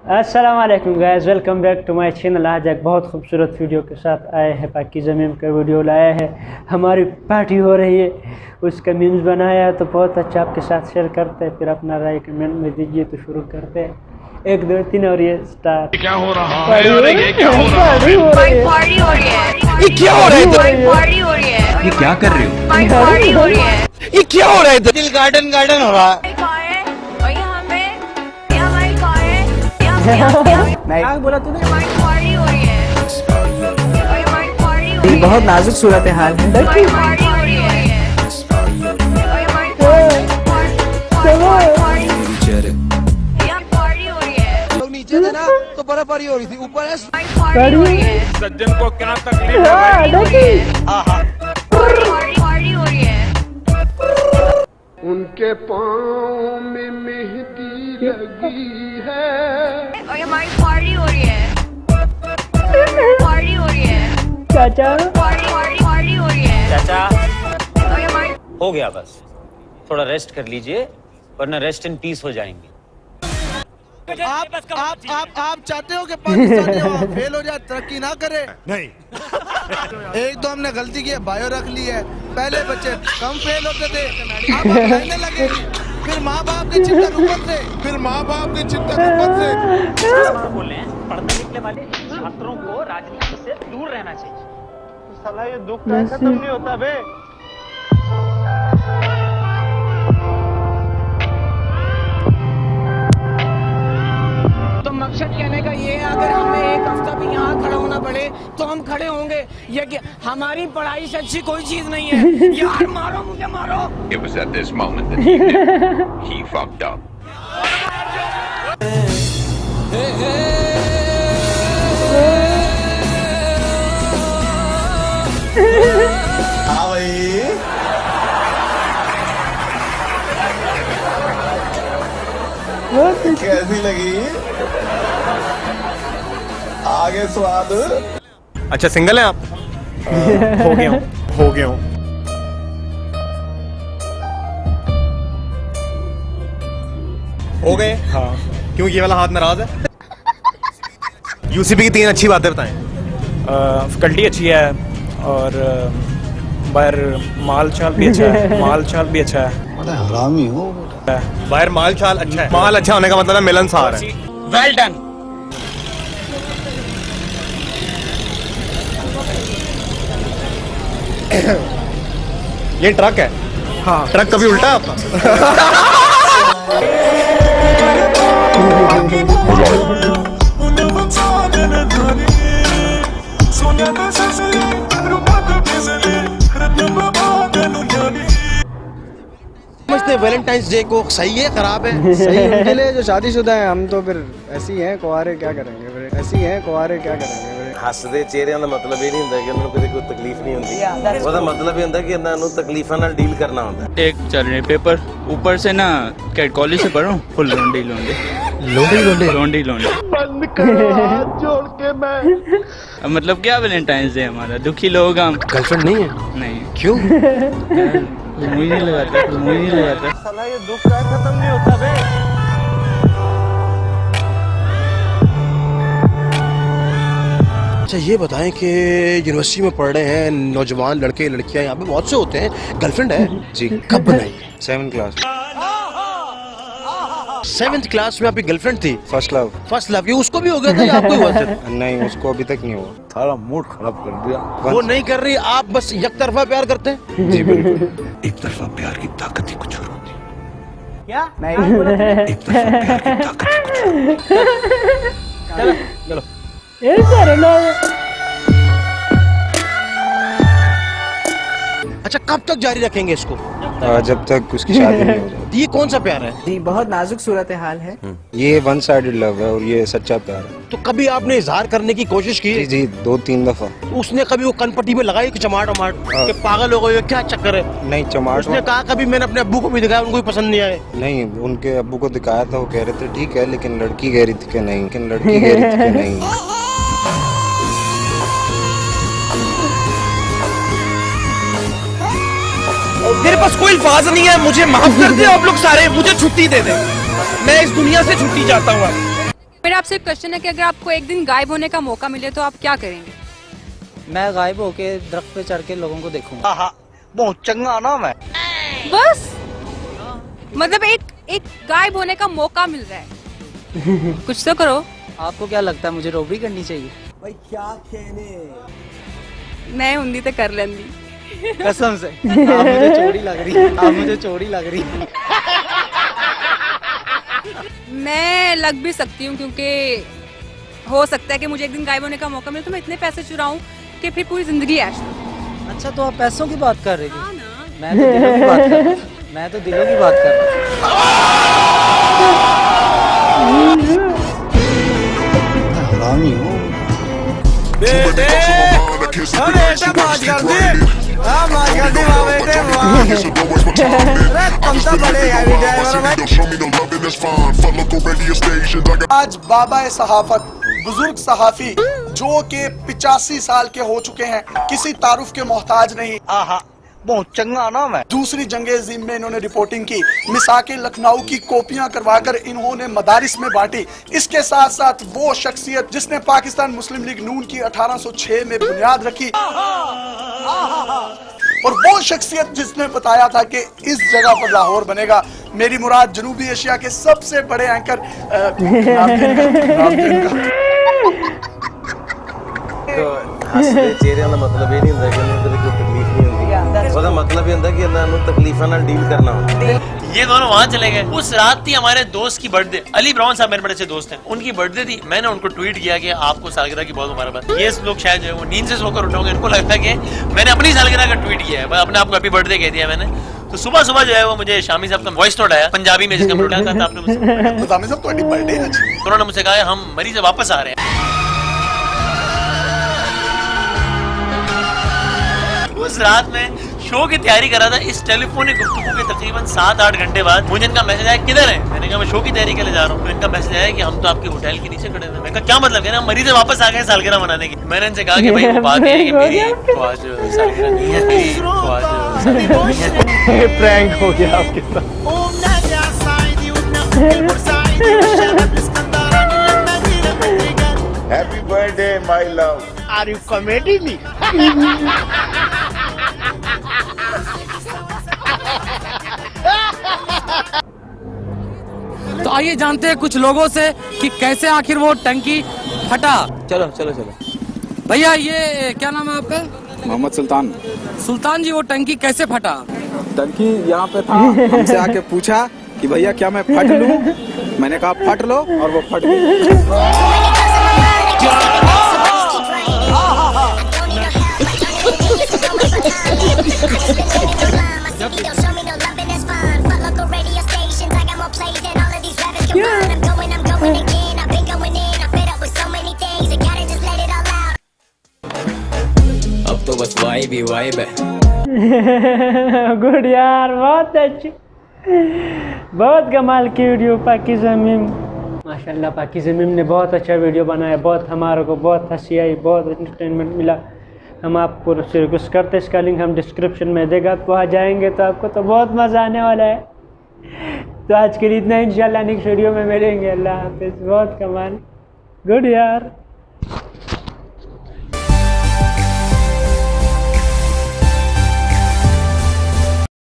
अस्सलाम वालेकुम guys, welcome back to my channel. आज एक बहुत खूबसूरत वीडियो के साथ आए हैं। पाकीज़ा मीम का वीडियो लाया है। हमारी पार्टी हो रही है, उसका मीम्स बनाया है तो बहुत अच्छा आपके साथ शेयर करते हैं। फिर अपना राय कमेंट में दीजिए। तो शुरू करते हैं, 1 2 3 और ये स्टार्ट। क्या हो रहा है? ये क्या हो रहा है? पार्टी हो रही है। ये क्या हो रहा है? पार्टी हो रही है। ये क्या कर रहे हो? पार्टी हो रही है। ये क्या हो रहा है? दिल गार्डन गार्डन हो रहा है। कहाँ है? और यहाँ पे यहाँ भाई कहाँ है? यहाँ बोला तूने? हमारी पार्टी हो रही है। और हमारी पार्टी हो रही है। बहुत नाजुक सूरत हाल है। हमारी पार्टी हो रही है। और हमारी पार्टी हो रही है। लोग नीचे थे ना तो बर्फबारी हो रही थी, ऊपर है पार्टी हो रही है। सज्जन को क्या तकलीफ है भाई? पार्टी हो रही है। उनके पाँव में मेहंदी लगी है। और हमारी पार्टी हो रही है। पार्टी हो रही है। चाचा पार्टी हो रही है। चाचा और हमारी हो गया, बस थोड़ा रेस्ट कर लीजिए वरना रेस्ट इन पीस हो जाएंगे। आप चाहते हो कि पाकिस्तानी फेल हो जाए, तरक्की ना करे? नहीं। एक तो हमने गलती की है, बायो रख ली है। पहले बच्चे कम फेल होते थे, अब लाइनें लगेगी। फिर माँ बाप की चिंता ऊपर से, बोल रहे हैं पढ़ने लिखने वाले छात्रों को राजनीति से दूर रहना चाहिए। साला ये दुख खत्म नहीं होता बे। तो मकसद कहने का ये है, अगर हमें एक हफ्ता भी यहाँ खड़ा होना पड़े तो हम खड़े होंगे। ये कि हमारी पढ़ाई से अच्छी कोई चीज नहीं है। यार मारो मुझे मारो। It was at this moment that he knew he fucked up. कैसी लगी? आगे स्वाद। अच्छा, सिंगल हैं आप? हो गया हूँ। हो गए? हाँ। क्यों, ये वाला हाथ नाराज है? यूसीपी की 3 अच्छी बातें बताएं। फैकल्टी अच्छी है और बाहर माल चाल भी अच्छा है। बड़ा हरामी हो। बाहर माल चाल अच्छा है। माल अच्छा होने का मतलब है मिलनसार है। Well done. ये ट्रक है? हाँ। ट्रक कभी उल्टा आपका? वैलेंटाइंस डे को सही है, खराब है? सही है उनके लिए जो शादीशुदा है। हम तो फिर ऐसी हैं कुआरे, क्या करेंगे फिर? हसदे चेहरिਆਂ ਦਾ ਮਤਲਬ ਇਹ ਨਹੀਂ ਹੁੰਦਾ ਕਿ ਇਹਨਾਂ ਨੂੰ ਕਦੇ ਕੋਈ ਤਕਲੀਫ ਨਹੀਂ ਹੁੰਦੀ। ਉਹਦਾ ਮਤਲਬ ਇਹ ਹੁੰਦਾ ਕਿ ਇਹਨਾਂ ਨੂੰ ਤਕਲੀਫਾਂ ਨਾਲ ਡੀਲ करना होता है। एक चल रहे पेपर, ऊपर से ना कैट कॉलेज से पढ़ रहा हूँ। फुल लोंडी बंद करो हाथ जोड़ के। मैं मतलब क्या वैलेंटाइंस डे हमारा, दुखी लोग हम। गर्लफ्रेंड नहीं है? नहीं। क्यों? मुझे नहीं लगाता। साला ये दुख खत्म नहीं होता बे। अच्छा, ये बताएं कि यूनिवर्सिटी में पढ़ रहे हैं नौजवान लड़के लड़कियां, यहाँ पे बहुत से होते हैं, गर्लफ्रेंड है जी? कब बनाई? 7th class. 7th क्लास में आपकी गर्लफ्रेंड थी? First love. ये उसको भी हो गया था या आपको हुआ था? नहीं, उसको अभी तक नहीं हुआ। सारा मूड खराब कर दिया। वो नहीं कर रही, आप बस एक तरफा प्यार करते हैं? जी बिल्कुल। एक तरफा प्यार की ताकत ही कुछ और होती है। क्या? एक तरफा प्यार की ताकत ही कुछ और होती है। चलो। अच्छा, कब तक जारी रखेंगे इसको? जब तक उसकी शादी नहीं हो जाती। ये कौन सा प्यार है? जी बहुत नाजुक सूरत हाल है। ये 1 साइडेड लव है और ये सच्चा प्यार है। तो कभी आपने इजहार करने की कोशिश की? जी 2-3 दफा। उसने कभी वो कनपट्टी में लगाई कि चमाट कि पागल हो गए, क्या चक्कर है? नहीं, चमाट। उसने कहा कभी मैंने अपने अब्बू को भी दिखाया, उनको भी पसंद नहीं आए? नहीं, उनके अब्बू को दिखाया था, वो कह रहे थे ठीक है, लेकिन लड़की कह रही थी कि नहीं। मेरे पास कोई अल्फाज नहीं है, मुझे माफ कर दे आप लोग सारे, मुझे छुट्टी दे दे, मैं इस दुनिया से छुट्टी चाहता हूँ। मेरा आपसे एक क्वेश्चन है कि अगर आपको एक दिन गायब होने का मौका मिले तो आप क्या करेंगे? मैं गायब होके दरख्त पे चढ़ के लोगों को देखूंगा। बहुत चंगा ना मैं। बस मतलब एक गायब होने का मौका मिल रहा है, कुछ तो करो। आपको क्या लगता है मुझे रोबरी करनी चाहिए? भाई क्या खेने मैं हुंदी तो कर लेंदी। कसम से आप मुझे चोरी लग रही, आप मुझे चोरी लग रही। मैं लग भी सकती हूँ क्योंकि हो सकता है कि मुझे एक दिन गायब होने का मौका मिले तो मैं इतने पैसे चुराऊं कि फिर पूरी जिंदगी ऐश करूं। अच्छा तो आप पैसों की बात कर रही थी? मैं तो दिलों की बात कर रहा था। मैं तो दिलों की बात कर रहा था। हरामी हूँ। आज बाबा सहाफत बुजुर्ग सहाफी जो कि 85 साल के हो चुके हैं, किसी तारुफ के मोहताज नहीं। बहुत चंगा ना मैं। दूसरी जंगे अज़ीम में इन्होंने रिपोर्टिंग की, मिसाके लखनऊ की कॉपियां करवाकर इन्होंने मदारिस में बांटी। इसके साथ साथ वो शख्सियत जिसने पाकिस्तान मुस्लिम लीग नून की 1806 में बुनियाद रखी, और वो शख्सियत जिसने बताया था कि इस जगह पर लाहौर बनेगा। मेरी मुराद जनूबी एशिया के सबसे बड़े एंकर चेहरे का मतलब ये नहीं होता कि कोई तकलीफ नहीं होती, उसका मतलब ये होता कि इन्होंने तकलीफां नाल डील करना होता। ये दोनों वहाँ चले गए। उस रात थी हमारे दोस्त की बर्थडे, अली ब्राउन साहब मेरे बड़े अच्छे दोस्त हैं, उनकी बर्थडे थी। मैंने उनको ट्वीट किया कि आपको सालगिरह की बहुत मुबारकबाद। ये लोग शायद जो है वो नींद से सोकर उठोगे, इनको लगता है कि मैंने अपनी सालगिरह का ट्वीट किया है, अपने आपको हैप्पी बर्थडे कह दिया मैंने। तो सुबह सुबह जो है वो मुझे शामी साहब का वॉइस नोट आया पंजाबी में, जिसका उठाया था आपने मुझसे, उन्होंने मुझसे कहा हम मरीज से वापस आ रहे हैं। उस रात में शो की तैयारी कर रहा था, इस टेलीफोनिक गुफ्तगू के तकरीबन 7-8 घंटे बाद मुझे इनका मैसेज आया, किधर है? मैंने कहा मैं शो की तैयारी के लिए जा रहा हूँ। तो इनका मैसेज आया कि हम तो आपके होटल के नीचे खड़े थे। मैंने कहा क्या मतलब? कहना मरीज से वापस आ गए सालगिरह मनाने की। मैंने इनसे कहा कि भाई वो बात है कि मेरी तो आज सालगिरह नहीं है, मेरी तो आज सालगिरह नहीं है। प्रैंक हो गया आपके साथ। Happy birthday, my love. Are you committing me? तो आइए जानते हैं कुछ लोगों से कि कैसे आखिर वो टंकी फटा। चलो चलो चलो भैया ये क्या नाम है आपका? मोहम्मद सुल्तान। सुल्तान जी वो टंकी कैसे फटा? टंकी यहाँ पे था, हमसे आके पूछा कि भैया क्या मैं फट लूं? मैंने कहा फट लो, और वो फट गई। अब तो बस वाइब ही वाइब है। गुड यार, बहुत अच्छी, बहुत कमाल की वीडियो पाकी ज़मीम। माशाल्लाह पाकी ज़मीम ने बहुत अच्छा वीडियो बनाया, बहुत हमारे को बहुत हंसी आई, बहुत एंटरटेनमेंट मिला। हम आपको रिक्वेस्ट करते इसका लिंक हम डिस्क्रिप्शन में देगा, आप वहाँ जाएंगे तो आपको तो बहुत मज़ा आने वाला है। तो आज के लिए इतना, इंशाल्लाह नेक्स्ट वीडियो में मिलेंगे। अल्लाह हाफिज़। बहुत कमाल, गुड यार।